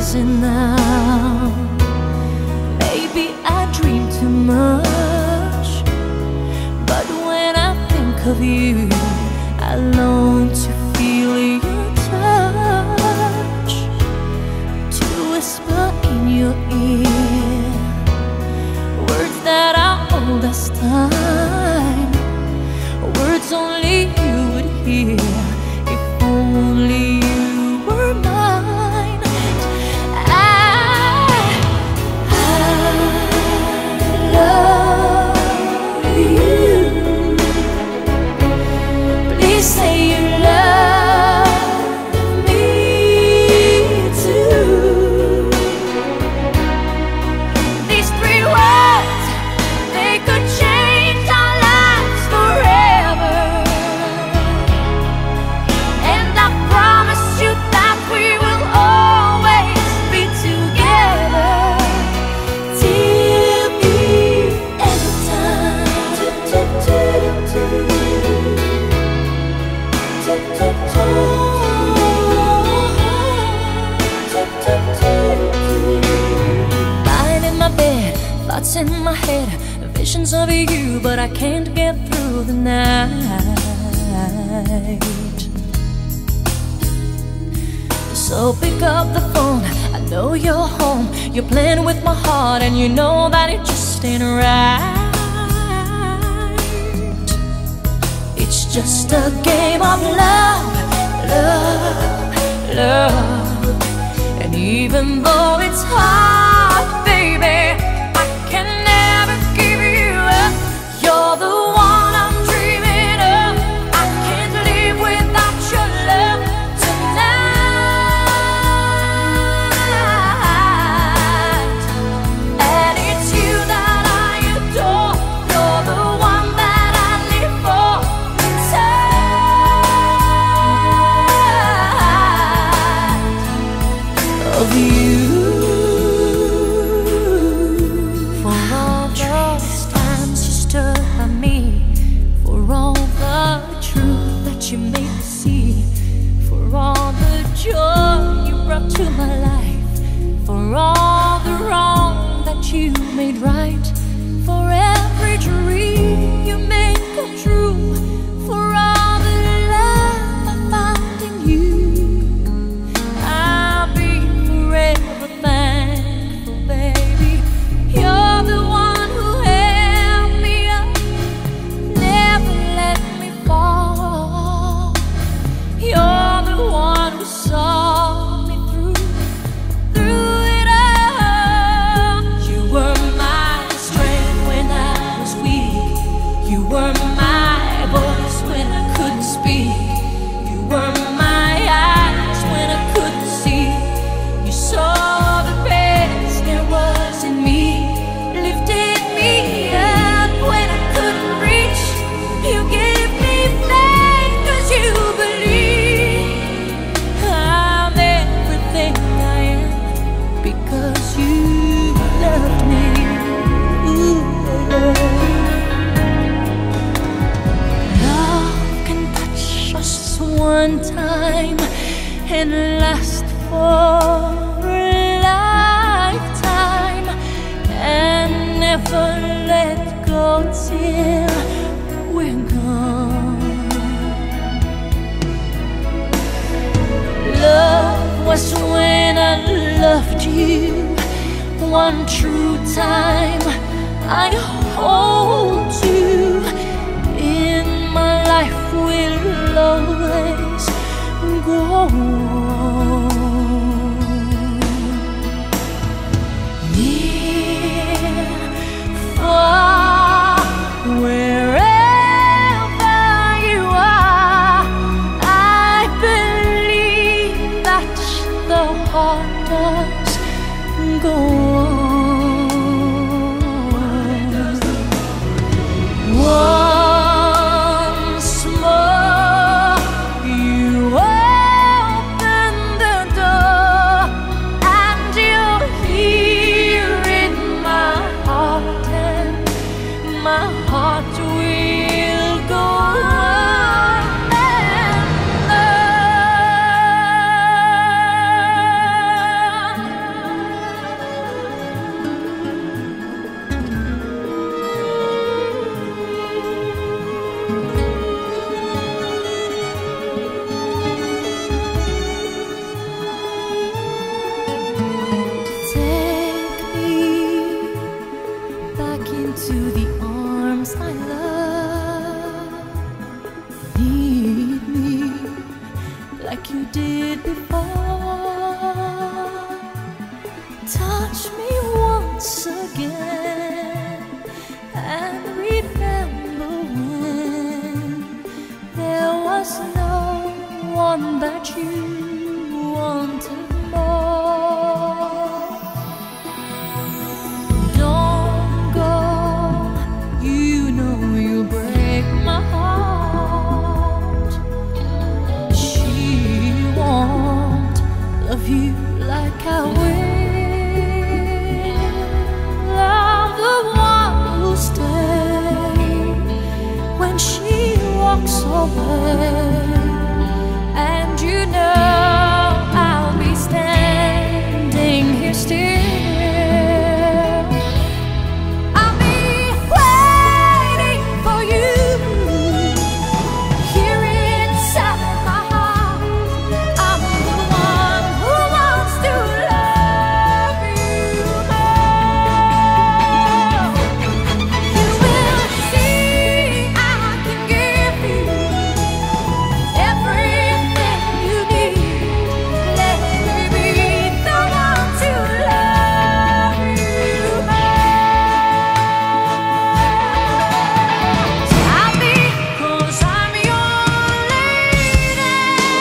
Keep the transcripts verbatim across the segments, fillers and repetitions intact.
realizing now, maybe I dream too much. But when I think of you, I long to feel your touch, to whisper in your ear words that are old as time, words only you would hear if only you were mine. I, I love you. Please say you love me too. These three words, they could change our lives forever. And I promise you that we will always be together till the end of time. Lying in my bed, thoughts in my head, visions of you, but I can't get through the night. So pick up the phone, I know you're home. You're playing with my heart and you know that it just ain't right. It's just a game of love, love, love. And even though it's hard, baby, I can never give you up. You're the one I'm dreaming of. I can't live without your love tonight. And it's you that I adore. You're the one that I live for inside of you. For all those times you stood by me, for all the truth that you made me see, for all the joy you brought to my life, for all the wrong that you made right, for every dream you made come true, for all the love I found in you. I'll be forever thankful, baby. You're the one who held me up, never let me fall. You're the one who saw me through, through it all. You were my strength when I was weak. You were my voice when I couldn't speak. You were my eyes when I couldn't see. You saw the best there was in me, lifted me up when I couldn't reach. You gave me faith 'cause you believe I'm everything I am because you loved me. Ooh. Love can touch us one time and last for a lifetime and never let go till we're gone. Love was when I loved you one true time. I hold you in my life, will always go on. Near, far, wherever you are, I believe that the heart does go on. Once more, you open like you did before. Touch me once again and remember when there was no one but you wanted more. Don't go, you know you'll break my heart. She won't love you like I will. I'm the one who'll stay when she walks away. And you know I'll be standing here still. I'll be waiting for you here inside my heart. I'm the one who wants to love you more. You will see I can give you everything you need. Let me be the one to love you most. I'll be, 'cause I'm your lady,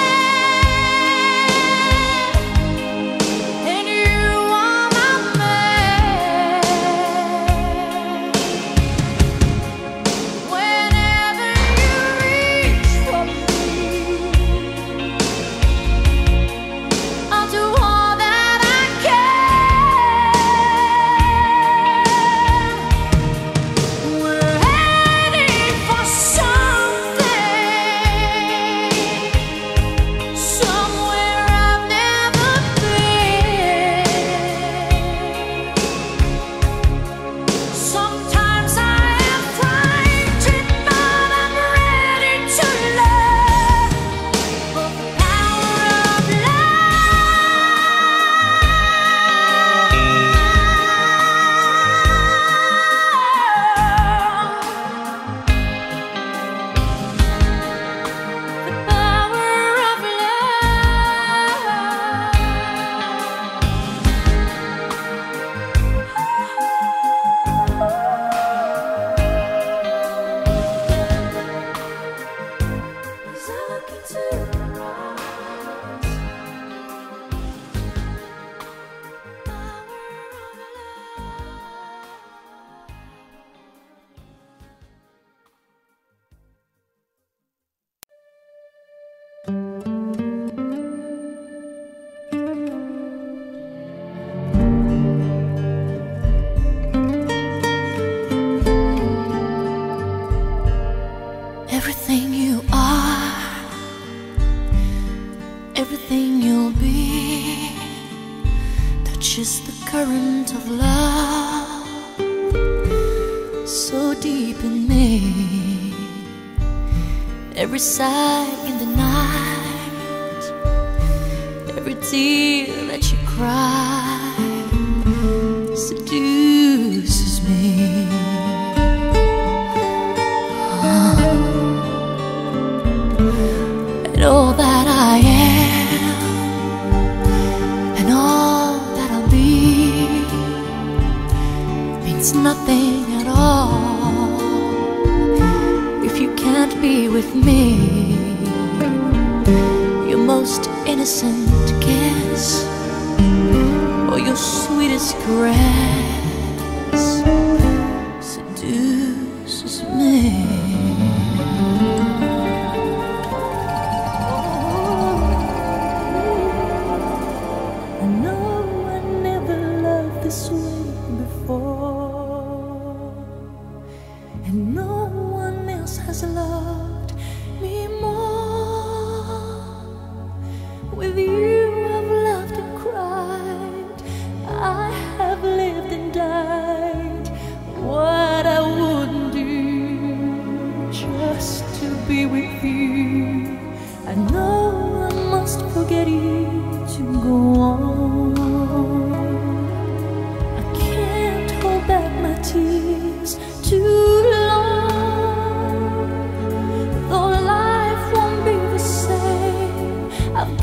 and you are my man. Whenever you reach for me, I'll do all that I can. We're heading for something, somewhere I've never been. Sometimes I am frightened, but I'm ready to love. For the power of love, the power of love. As I look into your eyes, power of everything you are, everything you'll be, touches the current of love so deep in me. Every sigh in the night, every tear that you cry seduces me. And all that I am and all that I'll be means nothing at all if you can't be with me. Your most innocent kiss or your sweetest caress seduces me. I know I never loved this way before, and no one else has loved me more. With you I've laughed and cried, I have lived and died. What I wouldn't do just to be with you. I know I must forget you to go on. I can't hold back my tears too long. Though life won't be the same, I've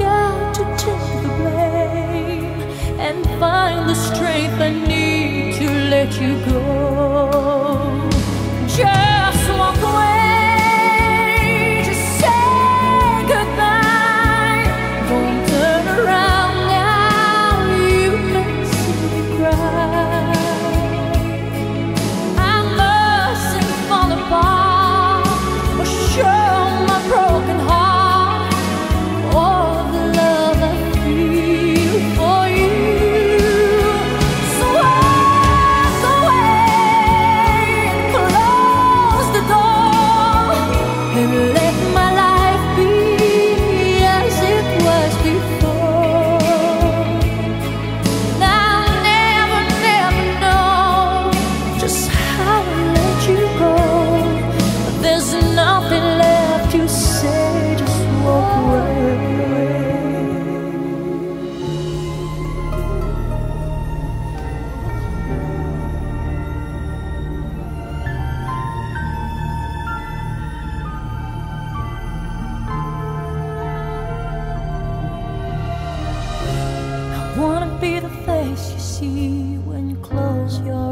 be the face you see when you close your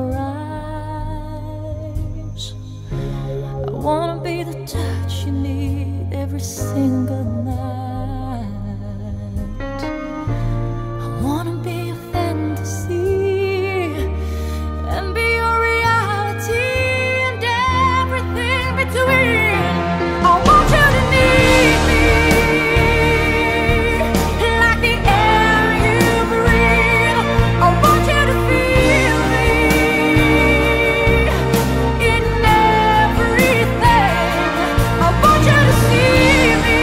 eyes. I wanna be the touch you need every single night. I wanna be a fantasy and be your reality and everything between. I want you to need me like the air you breathe. I want you to feel me in everything. I want you to see me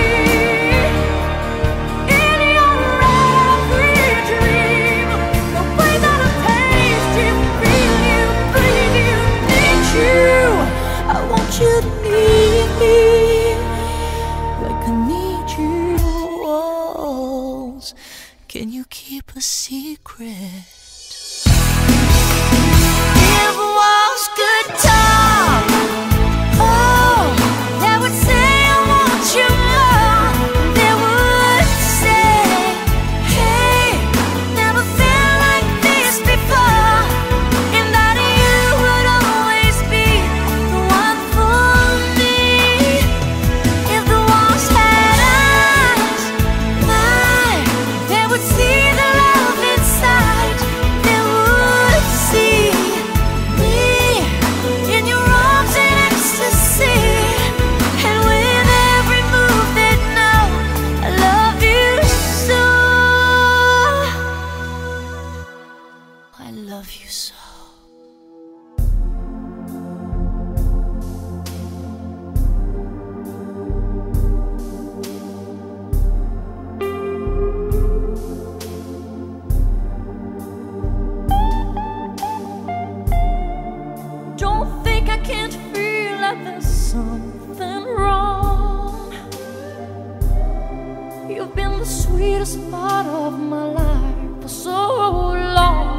in your every dream. The way that I taste you, feel you, breathe you, need you. I want you to need me like I need you. Walls, can you keep a secret? If walls could talk, oh, they would say I want you more. They would say, hey, never felt like this before, and that you would always be the one for me. If the walls had eyes, my, they would see the love inside. They would see me in your arms in ecstasy, and with every move they'd know I love you so. I love you so. Don't think I can't feel like there's something wrong. You've been the sweetest part of my life for so long.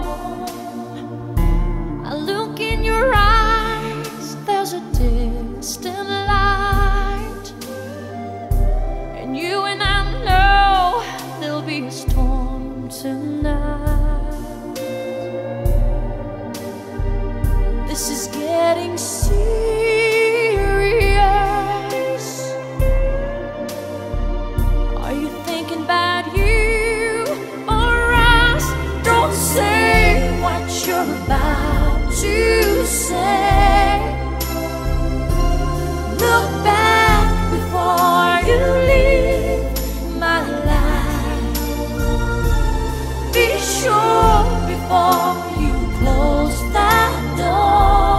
I look in your eyes, there's a distant light, and you and I know there'll be a storm tonight. This is getting serious. Are you thinking about you or us? Don't say what you're about to say. Look back before you leave my life. Be sure before you close that door,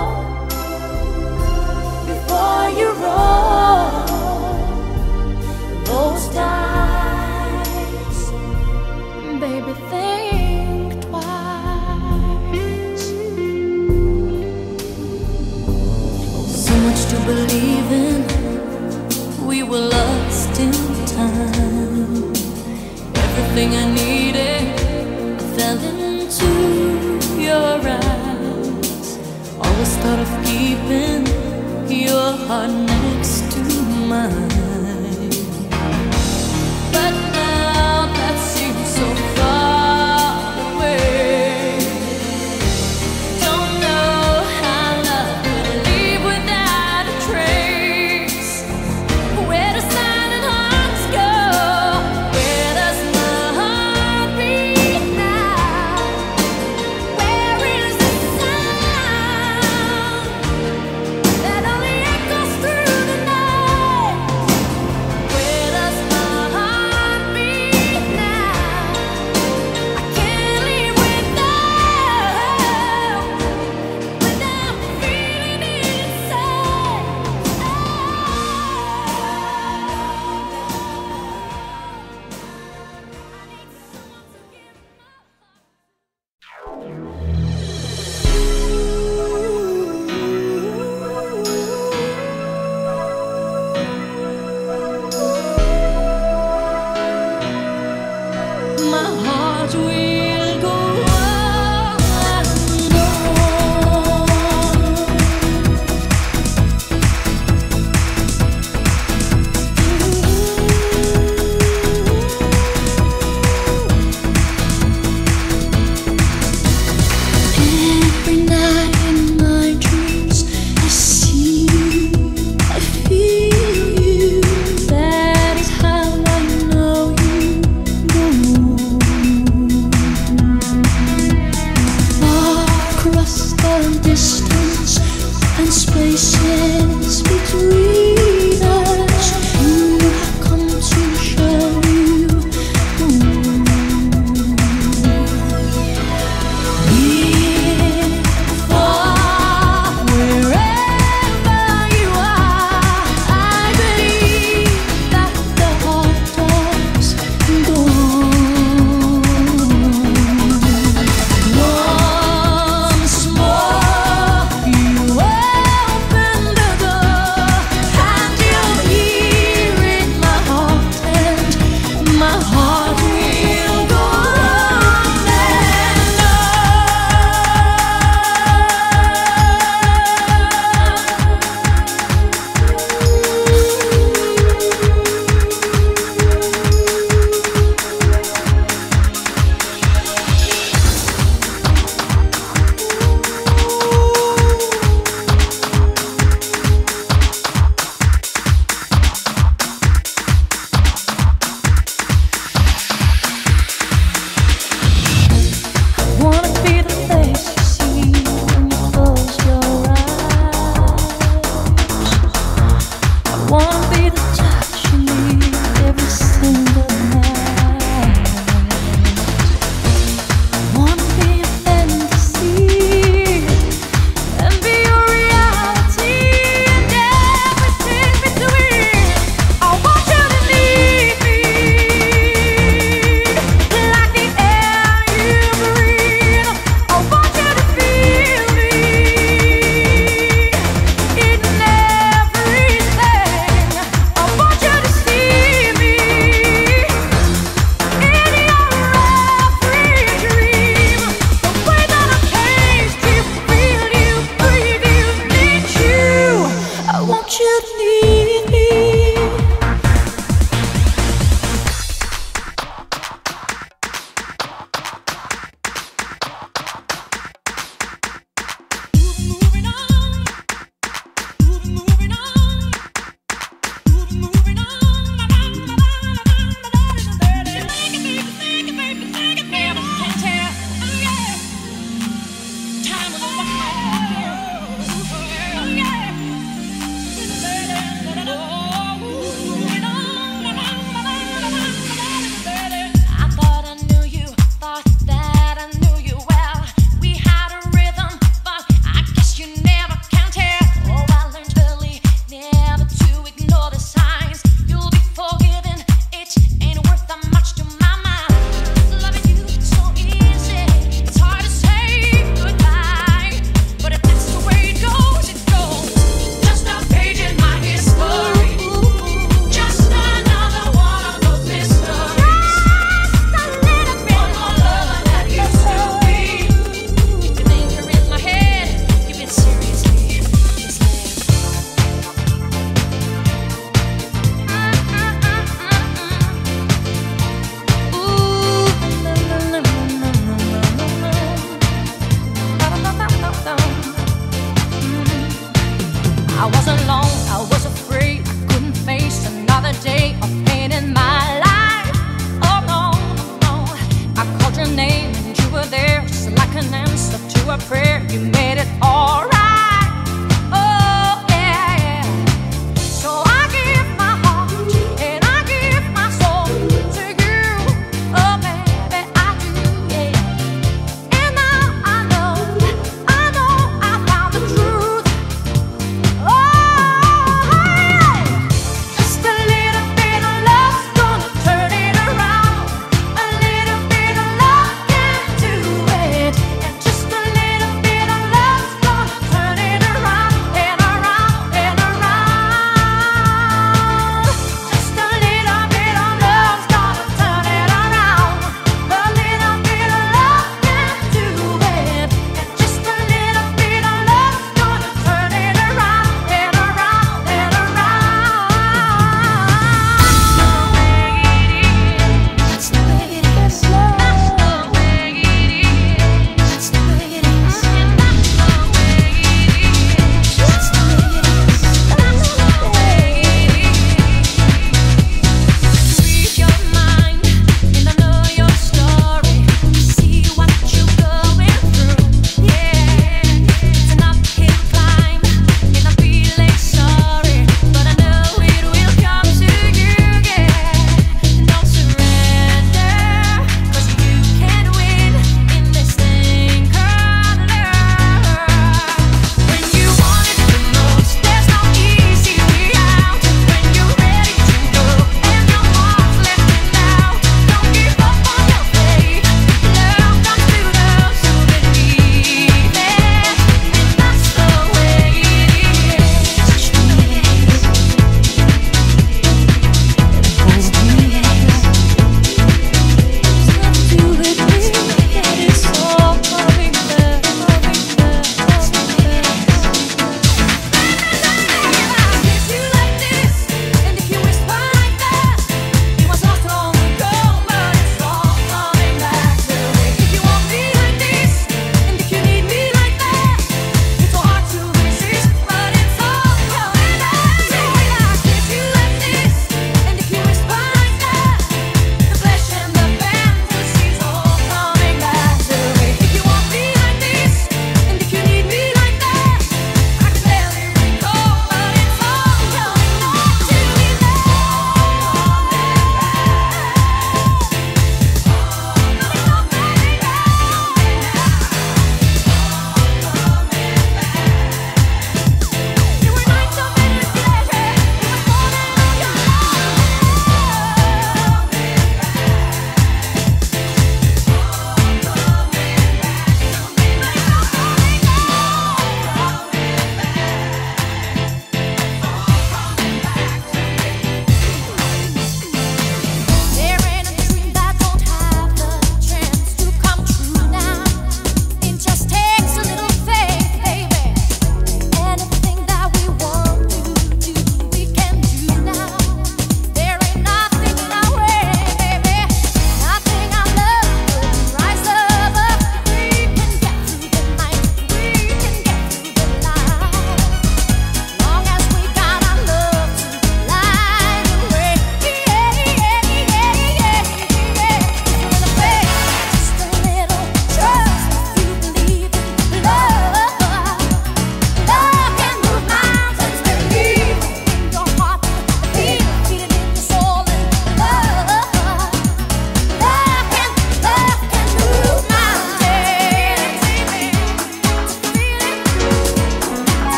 before you roll those dice. Baby, think twice. So much to believe in, we were lost in time. Everything I needed, I fell into your eyes. Always thought of keeping your heart next to mine, but now that seems so far away. Don't know how love could leave without a trace. Where does silent hearts go? Where does my heart beat now? Where is the sound that only echoes through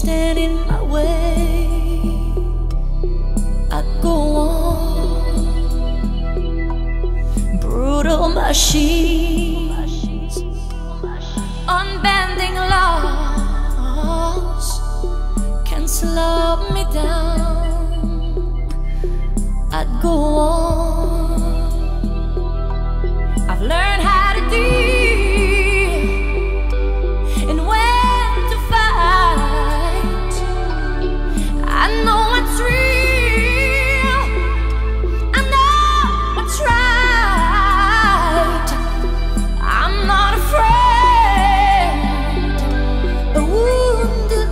stand in my way, I go on. Brutal machines, unbending laws can slow me down. I'd go on. I've learned how to deal and when to fight. I know what's real, I know what's right. I'm not afraid. A wounded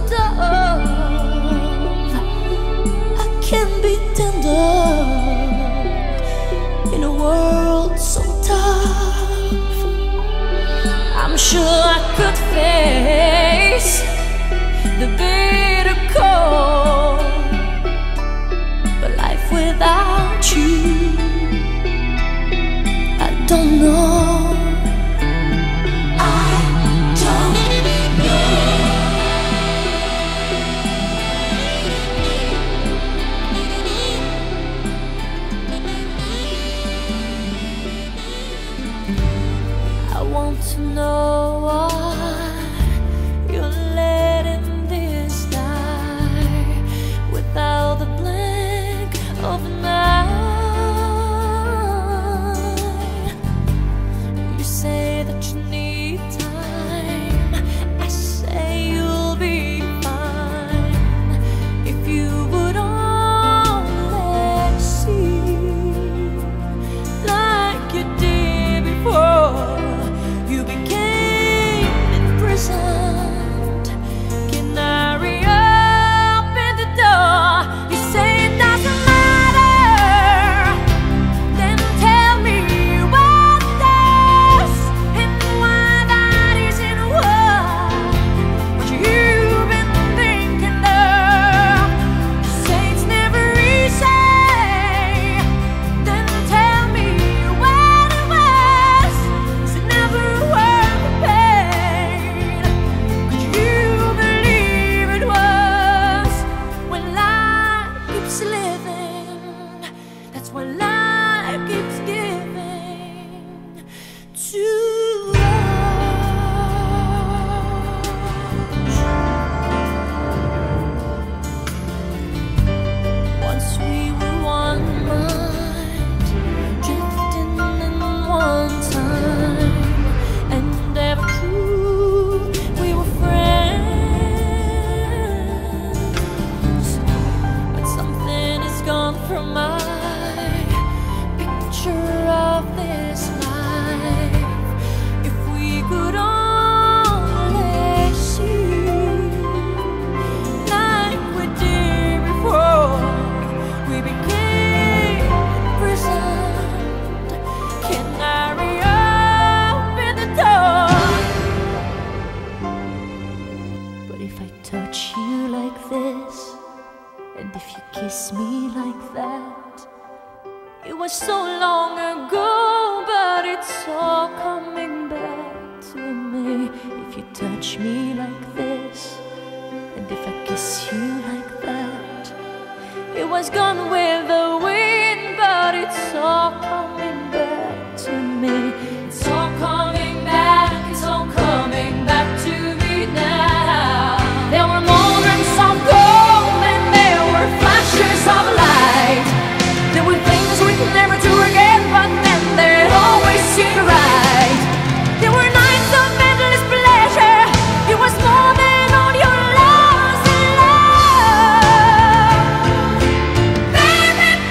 dove, I can be tender in a world so tough. I'm sure I could face the bitter cold, but life without you, I don't know. I don't know. I want to know why you're letting this die without the blank of night. You say that you need time, I say you'll be fine if you would only see like you did before you became imprisoned. Can I reopen the door? You say it doesn't matter, then tell me what does and why that isn't what what you've been thinking of. You say it's never easy, then tell me what it was. Is it never worth the pain? Could you believe it was? When life keeps living, that's when life keeps giving to us. Once we were one mind, drifting in one time, and ever true, we were friends. But something is gone from my picture of this life. If we could only see like we did before we became imprisoned. Can I reopen the door? But if I touch you like this, and if you kiss me like that, it was so long ago, but it's all coming back to me. If you touch me like this, and if I kiss you like that, it was gone with the wind, but it's all coming back to me. It's all coming back, it's all coming back to me now. There were moments of gold and there were flashes of light. There were things we could never do again, but then they'd always seem right. There were nights of endless pleasure. It was more than all your lost in love. Baby,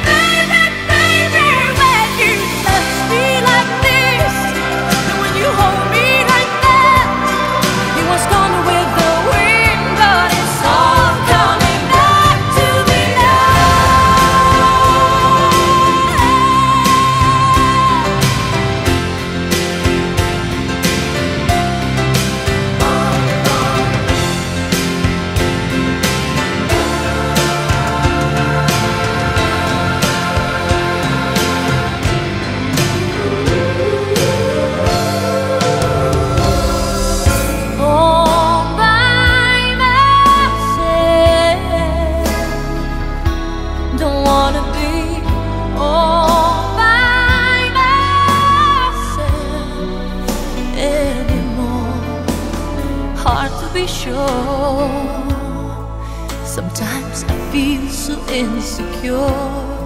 sure. Sometimes I feel so insecure,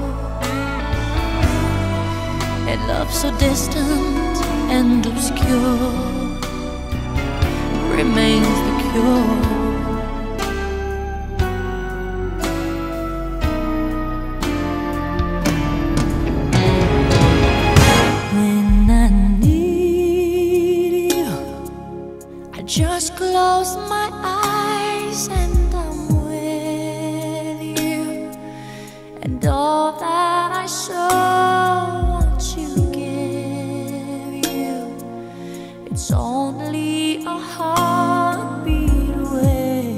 and love so distant and obscure remains the cure. Just close my eyes and I'm with you, and all that I so want to give you, it's only a heartbeat away.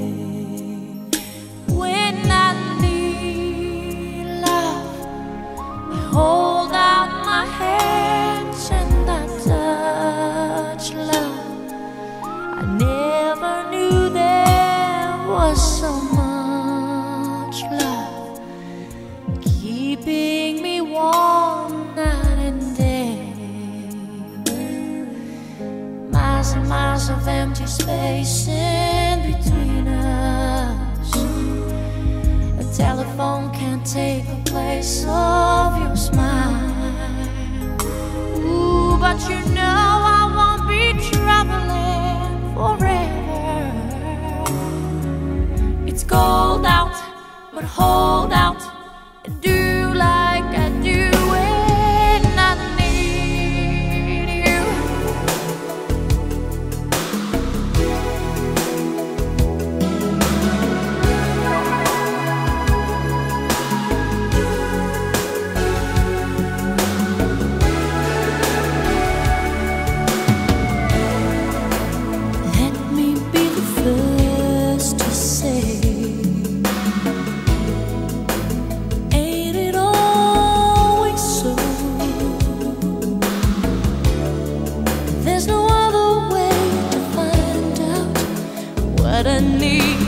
When I need love, I hold out my hands and I touch love. I never knew there was so much love keeping me warm night and day. Miles and miles of empty space in between us. A telephone can't take the place of your smile. Ooh, but you know I won't be traveling forever. It's cold out, but hold out and do like I do when I need you. Let me be the first to say, ain't it always so? There's no other way to find out what I need.